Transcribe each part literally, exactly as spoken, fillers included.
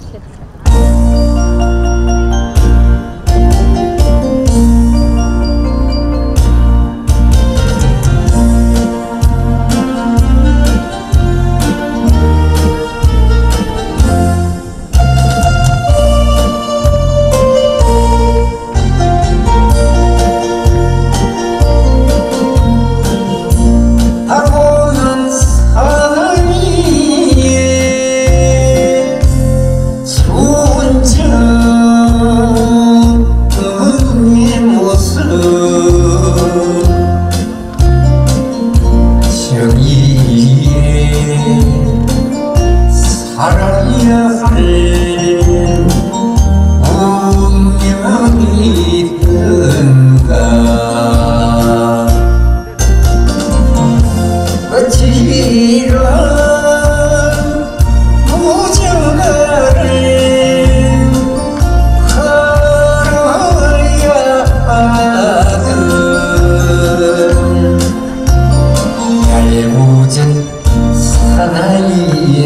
살아야 할 운명이든가 어찌 이런 무정거를 걸어야 하든 얄궂은 사나이에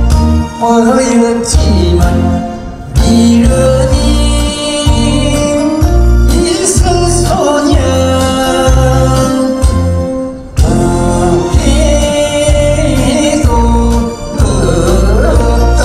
보였지만 이러니 이승소년 후회도 없다.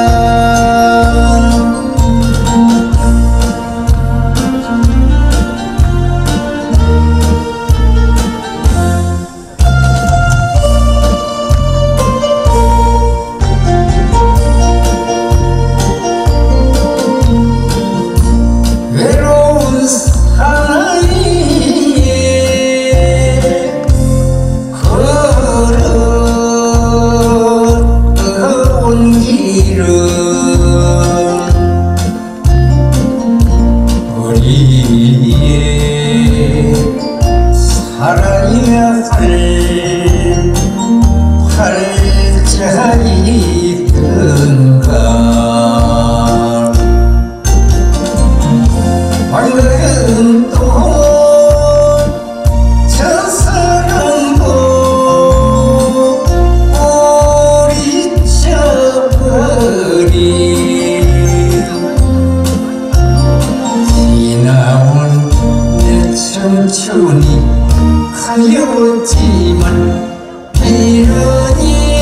우리의 살아야 할 활자이든가 방금도 저 사랑도 우리 저버린 지나온 내 청춘이 가려웠지만 이러니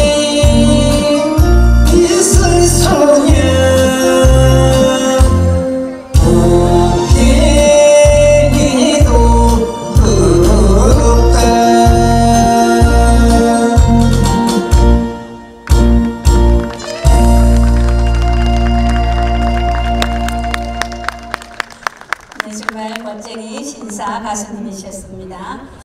이승소년 후회도 없다. 네, 정말 멋쟁이 신사 가수님이셨습니다.